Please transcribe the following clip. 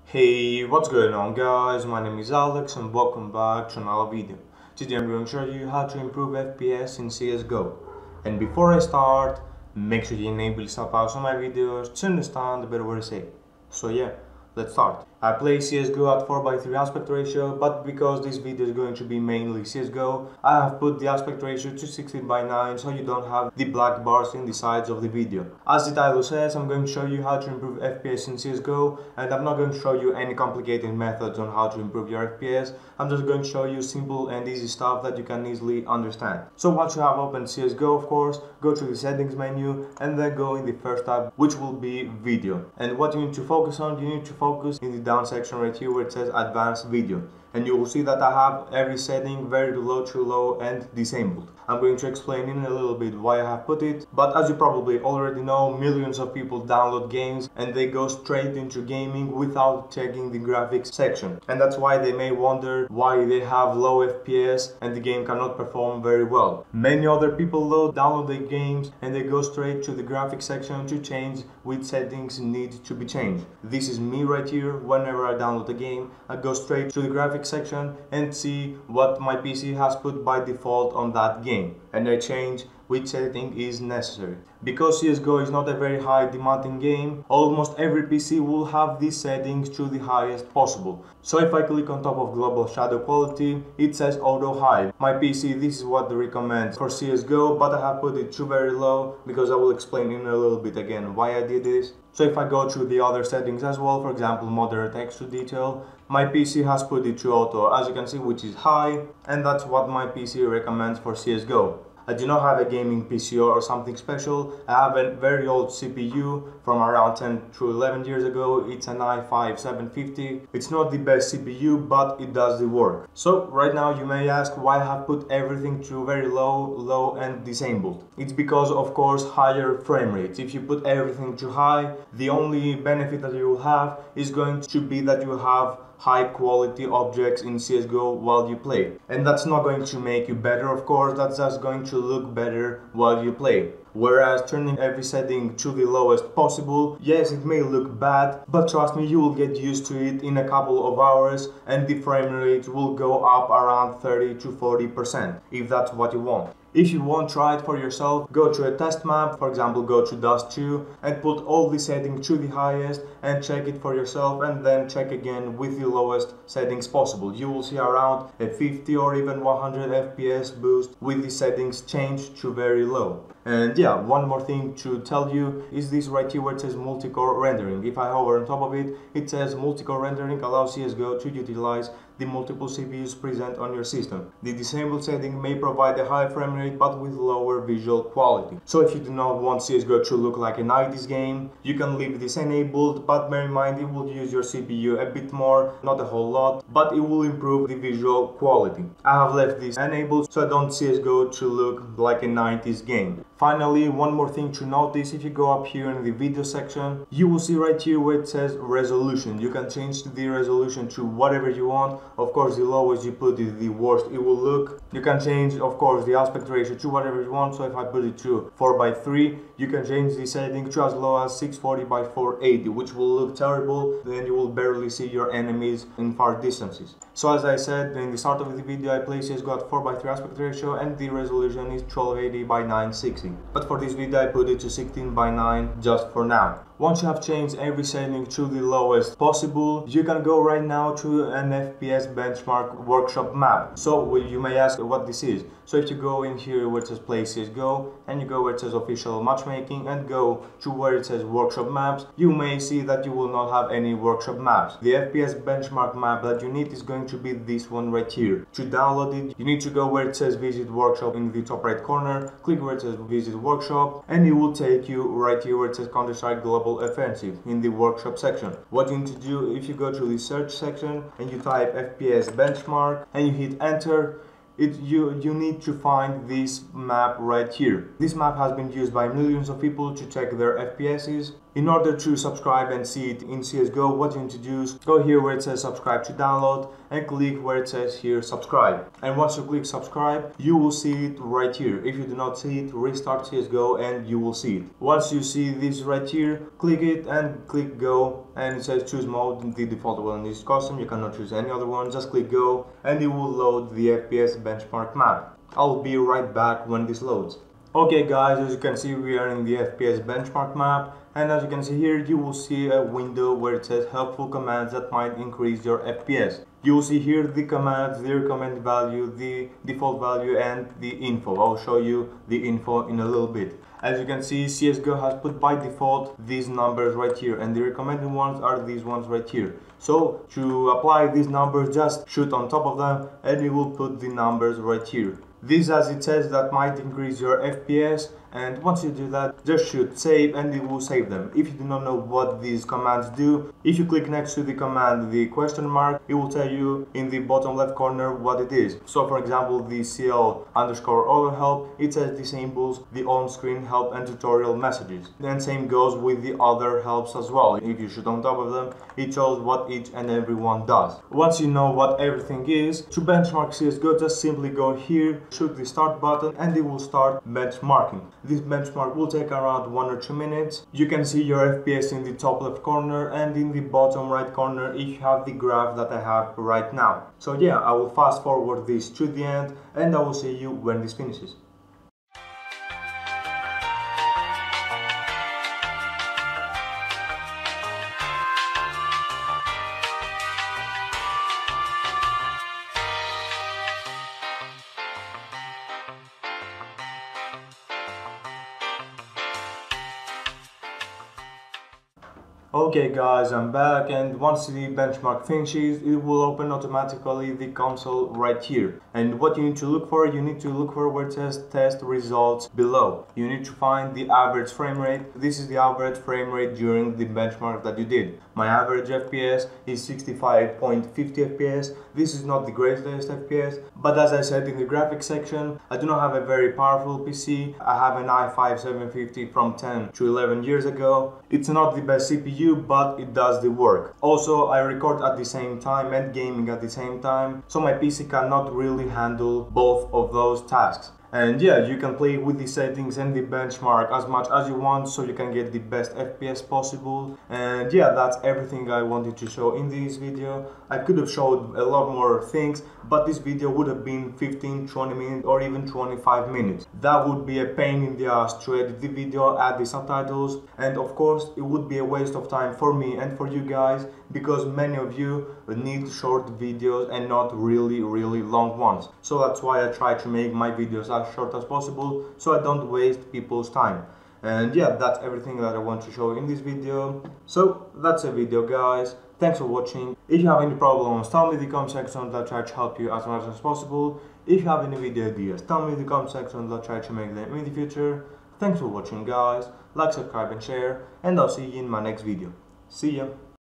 Hey, what's going on guys? My name is Alex and welcome back to another video. Today I'm going to show you how to improve FPS in CSGO. And before I start, make sure you enable subtitles on my videos to understand the better what I say. So yeah, let's start. I play CSGO at 4:3 aspect ratio, but because this video is going to be mainly CSGO, I have put the aspect ratio to 16:9 so you don't have the black bars in the sides of the video. As the title says, I'm going to show you how to improve FPS in CSGO, and I'm not going to show you any complicated methods on how to improve your FPS. I'm just going to show you simple and easy stuff that you can easily understand. So once you have opened CSGO, of course, go to the settings menu and then go in the first tab, which will be video. And what you need to focus on, you need to focus in the down section right here where it says advanced video, and you will see that I have every setting very low to low and disabled. I'm going to explain in a little bit why I have put it, but as you probably already know, millions of people download games and they go straight into gaming without checking the graphics section, and that's why they may wonder why they have low FPS and the game cannot perform very well. Many other people though download the games and they go straight to the graphics section to change which settings need to be changed. This is me right here. Whenever I download a game, I go straight to the graphics section and see what my PC has put by default on that game, and I change which setting is necessary. Because CSGO is not a very high demanding game, almost every PC will have these settings to the highest possible. So if I click on top of global shadow quality, it says auto high. My PC, this is what they recommend for CSGO, but I have put it to very low because I will explain in a little bit again why I did this. So if I go through the other settings as well, for example moderate texture detail, my PC has put it to auto, as you can see, which is high, and that's what my PC recommends for CSGO. I do not have a gaming PC or something special. I have a very old CPU from around 10 to 11 years ago. It's an i5 750. It's not the best CPU, but it does the work. So right now you may ask why I have put everything to very low and disabled. It's because of course higher frame rates. If you put everything too high, the only benefit that you will have is going to be that you have high quality objects in CSGO while you play, and that's not going to make you better, of course. That's just going to look better while you play. Whereas turning every setting to the lowest possible, yes, it may look bad, but trust me, you will get used to it in a couple of hours and the frame rate will go up around 30 to 40% if that's what you want. If you won't try it for yourself, go to a test map, for example go to Dust 2 and put all the settings to the highest and check it for yourself, and then check again with the lowest settings possible. You will see around a 50 or even 100 FPS boost with the settings changed to very low. And yeah, one more thing to tell you is this right here where it says multi-core rendering. If I hover on top of it, it says multi-core rendering allows CSGO to utilize the multiple CPUs present on your system. The disabled setting may provide a high frame rate but with lower visual quality. So if you do not want CSGO to look like a 90s game, you can leave this enabled, but bear in mind it will use your CPU a bit more, not a whole lot, but it will improve the visual quality. I have left this enabled so I don't CSGO to look like a 90s game. Finally, one more thing to notice, if you go up here in the video section, you will see right here where it says resolution. You can change the resolution to whatever you want. Of course, the lowest you put it, the worse it will look. You can change, of course, the aspect ratio to whatever you want. So if I put it to 4:3, you can change the setting to as low as 640x480, which will look terrible. Then you will barely see your enemies in far distances. So as I said in the start of the video, I play CSGO at 4:3 aspect ratio and the resolution is 1280x960. But for this video I put it to 16:9 just for now. Once you have changed every setting to the lowest possible, you can go right now to an FPS benchmark workshop map. So you may ask what this is. So if you go in here where it says play CSGO and you go where it says official matchmaking and go to where it says workshop maps, you may see that you will not have any workshop maps. The FPS benchmark map that you need is going to be this one right here. To download it, you need to go where it says visit workshop in the top right corner, click where it says visit workshop, and it will take you right here where it says Counter-Strike Global Offensive in the workshop section. What you need to do, if you go to the search section and you type FPS benchmark and you hit enter, you need to find this map right here. This map has been used by millions of people to check their FPSs. In order to subscribe and see it in CSGO, what you need to do is go here where it says subscribe to download and click where it says here subscribe. And once you click subscribe, you will see it right here. If you do not see it, restart CSGO and you will see it. Once you see this right here, click it and click go, and it says choose mode. The default one is custom, you cannot choose any other one. Just click go and it will load the FPS benchmark map. I'll be right back when this loads. Okay guys, as you can see, we are in the FPS benchmark map, and as you can see here, you will see a window where it says helpful commands that might increase your FPS. You will see here the commands, the recommended value, the default value and the info. I'll show you the info in a little bit. As you can see, CSGO has put by default these numbers right here, and the recommended ones are these ones right here. So to apply these numbers, just shoot on top of them and you will put the numbers right here. This, as it says, that might increase your FPS, and once you do that, just shoot save and it will save them. If you do not know what these commands do, if you click next to the command the question mark, it will tell you in the bottom left corner what it is. So for example, the CL_other help, it says disables the on-screen help and tutorial messages. And same goes with the other helps as well. If you shoot on top of them, it shows what each and every one does. Once you know what everything is, to benchmark CSGO, just simply go here, shoot the start button and it will start benchmarking. This benchmark will take around 1 or 2 minutes. You can see your FPS in the top left corner and in the bottom right corner if you have the graph that I have right now. So yeah, I will fast forward this to the end and I will see you when this finishes. Okay guys, I'm back, and once the benchmark finishes, it will open automatically the console right here. And what you need to look for, where it says test results below. You need to find the average frame rate. This is the average frame rate during the benchmark that you did. My average FPS is 65.50 FPS. This is not the greatest FPS, but as I said in the graphics section, I do not have a very powerful PC. I have an i5 750 from 10 to 11 years ago. It's not the best CPU, but it does the work. Also, I record at the same time and gaming at the same time, so my PC cannot really handle both of those tasks. And yeah, you can play with the settings and the benchmark as much as you want, so you can get the best FPS possible. And yeah, that's everything I wanted to show in this video. I could have showed a lot more things, but this video would have been 15, 20 minutes or even 25 minutes. That would be a pain in the ass to edit the video, add the subtitles, and of course it would be a waste of time for me and for you guys, because many of you need short videos and not really long ones. So that's why I try to make my videos as short as possible, so I don't waste people's time. And yeah, that's everything that I want to show in this video. So that's a video guys. Thanks for watching. If you have any problems, tell me in the comment section. I'll try to help you as much as possible. If you have any video ideas, tell me in the comment section. I'll try to make them in the future. Thanks for watching guys. Like, subscribe and share, and I'll see you in my next video. See ya.